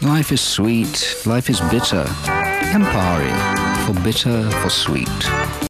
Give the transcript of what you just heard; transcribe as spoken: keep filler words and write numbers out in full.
Life is sweet, life is bitter. Campari, for bitter, for sweet.